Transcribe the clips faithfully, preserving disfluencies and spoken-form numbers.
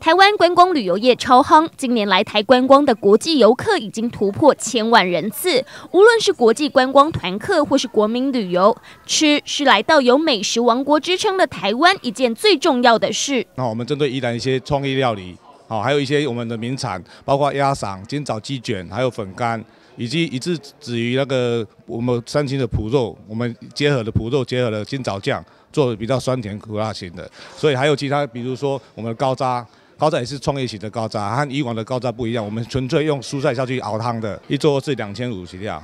台湾观光旅游业超夯，近年来台观光的国际游客已经突破千万人次。无论是国际观光团客或是国民旅游，吃是来到有美食王国之称的台湾一件最重要的事。 那我们针对宜兰一些创意料理，好，还有一些我们的名产，包括鸭嗓、金枣鸡卷，还有粉干，以及以至至于那个我们三星的脯肉，我们结合的脯肉结合了金枣酱，做的比较酸甜苦辣型的。所以还有其他，比如说我们的高渣。高渣也是创业型的高渣，和以往的高渣不一样，我们纯粹用蔬菜下去熬汤的，一做是两千五起跳。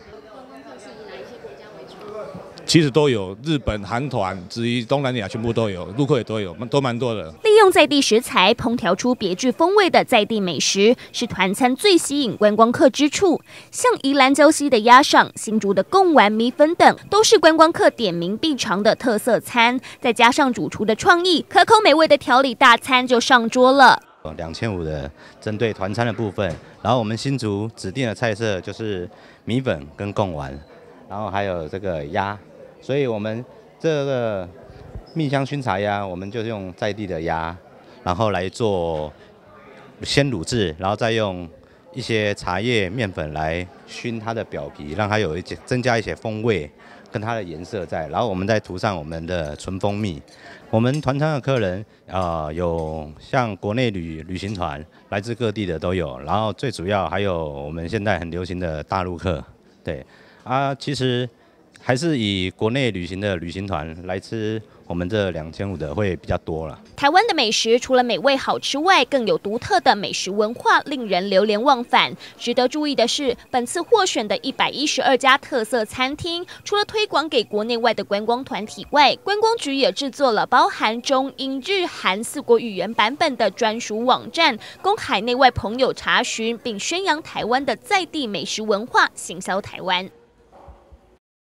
其实都有，日本、韩团，至于东南亚全部都有，陆客也都有，都蛮多的。 利用在地食材烹调出别具风味的在地美食，是团餐最吸引观光客之处。像宜兰礁溪的鸭赏、新竹的贡丸米粉等，都是观光客点名必尝的特色餐。再加上主厨的创意，可口美味的调理大餐就上桌了。 两千五的针对团餐的部分，然后我们新竹指定的菜色就是米粉跟贡丸，然后还有这个鸭。所以我们这个蜜香熏茶鸭，我们就用在地的鸭，然后来做先卤制，然后再用一些茶叶面粉来熏它的表皮，让它有一些增加一些风味跟它的颜色在，然后我们再涂上我们的纯蜂蜜。我们团餐的客人啊、呃，有像国内旅旅行团，来自各地的都有，然后最主要还有我们现在很流行的大陆客，对啊，其实。还是以国内旅行的旅行团来吃我们这两千五的会比较多了。 台湾的美食除了美味好吃外，更有独特的美食文化，令人流连忘返。值得注意的是，本次获选的一百一十二家特色餐厅，除了推广给国内外的观光团体外，观光局也制作了包含中英日韩四国语言版本的专属网站，供海内外朋友查询，并宣扬台湾的在地美食文化，行销台湾。